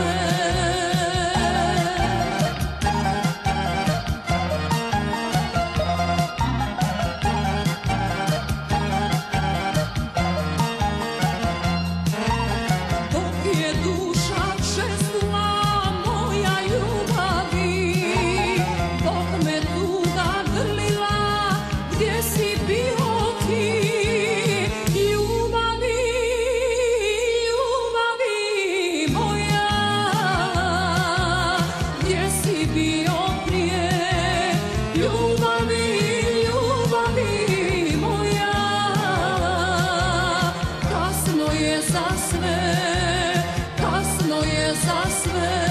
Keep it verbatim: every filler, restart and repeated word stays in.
sve. Dok je duša čeznula moja ljubavi, dok me tuga grlila, gdje si bio ti? Ljubavi, ljubavi moja, gdje si bio prije? Ljubavi, ljubavi moja, kasno je za sve, kasno je za sve.